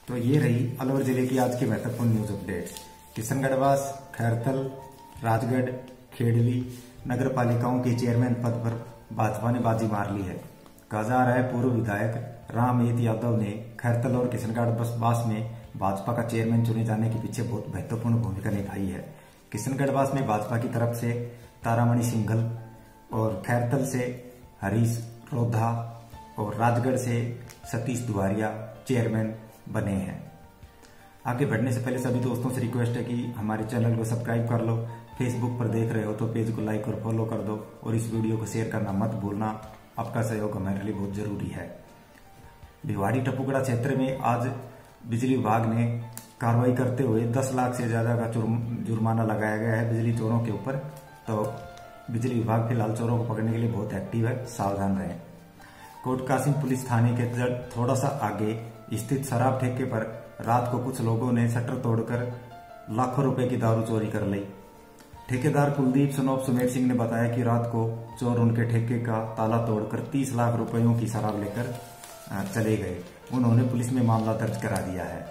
तो ये रही अलवर जिले की आज की महत्वपूर्ण न्यूज अपडेट्स। किशनगढ़वास, खैरतल, राजगढ़, खेड़ली नगर पालिकाओं के चेयरमैन पद पर भाजपा ने बाजी मार ली है। कहा जा रहा है पूर्व विधायक रामएत यादव ने खैरतल और किशनगढ़वास में भाजपा का चेयरमैन चुने जाने के पीछे बहुत महत्वपूर्ण भूमिका निभाई है। किशनगढ़वास में भाजपा की तरफ से तारामणि सिंघल और खैरतल से हरीश रोधा और राजगढ़ से सतीश दुआरिया चेयरमैन बने हैं। आगे बढ़ने से पहले सभी दोस्तों से रिक्वेस्ट है कि हमारे चैनल को सब्सक्राइब कर लो। फेसबुक पर देख रहे हो तो पेज को लाइक और फॉलो कर दो और इस वीडियो को शेयर करना मत भूलना। आपका सहयोग हमारे लिए बहुत जरूरी है। भिवाड़ी टपुकड़ा क्षेत्र में आज बिजली विभाग ने कार्रवाई करते हुए 10 लाख से ज्यादा का जुर्माना लगाया गया है बिजली चोरों के ऊपर। तो बिजली विभाग फिलहाल चोरों को पकड़ने के लिए बहुत एक्टिव है, सावधान रहें। कोट कासिम पुलिस थाने के थोड़ा सा आगे स्थित शराब ठेके पर रात को कुछ लोगों ने शटर तोड़कर लाखों रुपए की दारू चोरी कर ली। ठेकेदार कुलदीप सनोप सुमेर सिंह ने बताया कि रात को चोर उनके ठेके का ताला तोड़कर 30 लाख रुपयों की शराब लेकर चले गए। उन्होंने पुलिस में मामला दर्ज करा दिया है।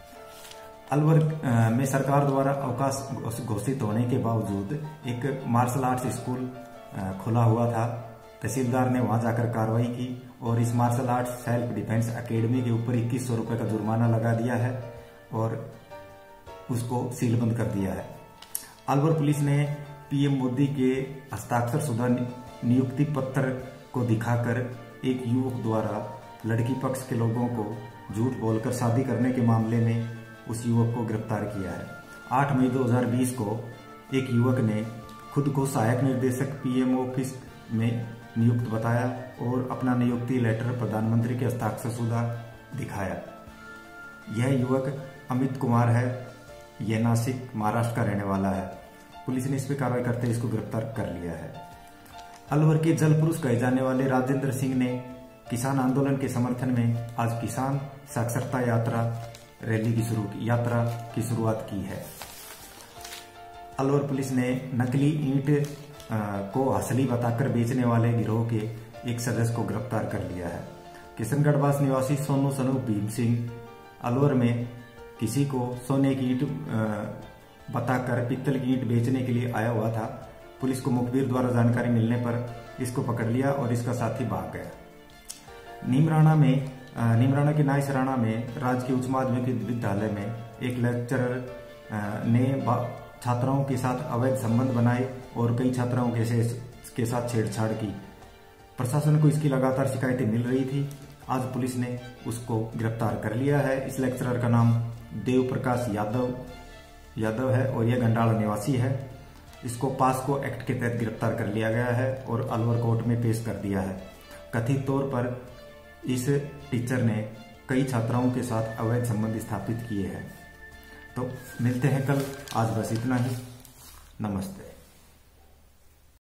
अलवर में सरकार द्वारा अवकाश घोषित होने के बावजूद एक मार्शल आर्ट्स स्कूल खुला हुआ था। तहसीलदार ने वहां जाकर कार्रवाई की और इस martial arts self defence academy के ऊपर 2100 रुपए का जुर्माना लगा दिया है और उसको सीलबंद कर दिया है। अलवर पुलिस ने पीएम मोदी के हस्ताक्षर शुदा नियुक्ति पत्र को दिखाकर एक युवक द्वारा लड़की पक्ष के लोगों को झूठ बोलकर शादी करने के मामले में उस युवक को गिरफ्तार किया है। 8 मई 2020 को एक युवक ने खुद को सहायक निर्देशक पीएम ऑफिस में नियुक्त बताया और अपना नियुक्ति लेटर प्रधानमंत्री के हस्ताक्षरशुदा दिखाया। यह युवक अमित कुमार है। यह नासिक महाराष्ट्र का रहने वाला है। पुलिस ने इस पर कार्रवाई करते इसको गिरफ्तार कर लिया है। अलवर के जल पुरुष कहे जाने वाले राजेंद्र सिंह ने किसान आंदोलन के समर्थन में आज किसान साक्षरता रैली की शुरुआत की है। अलवर पुलिस ने नकली ईंट को असली बताकर बेचने वाले गिरोह के एक सदस्य को गिरफ्तार कर लिया है। किशनगढ़वास निवासी सोनू सनूप भीम सिंह अलवर में किसी को सोने की ईंट बताकर पित्तल की ईंट बेचने के लिए आया हुआ था। पुलिस को मुखबिर द्वारा जानकारी मिलने पर इसको पकड़ लिया और इसका साथी भाग गया। नीमराना के नाइसराना में राजकीय उच्च माध्यमिक विद्यालय में एक लेक्चरर ने छात्राओं के साथ अवैध संबंध बनाए और कई छात्राओं के साथ छेड़छाड़ की। प्रशासन को इसकी लगातार शिकायतें मिल रही थी। आज पुलिस ने उसको गिरफ्तार कर लिया है। इस लेक्चरर का नाम देव प्रकाश यादव है और यह गंडाला निवासी है। इसको पास्को एक्ट के तहत गिरफ्तार कर लिया गया है और अलवर कोर्ट में पेश कर दिया है। कथित तौर पर इस टीचर ने कई छात्राओं के साथ अवैध संबंध स्थापित किए हैं। तो मिलते हैं कल। आज बस इतना ही। नमस्ते।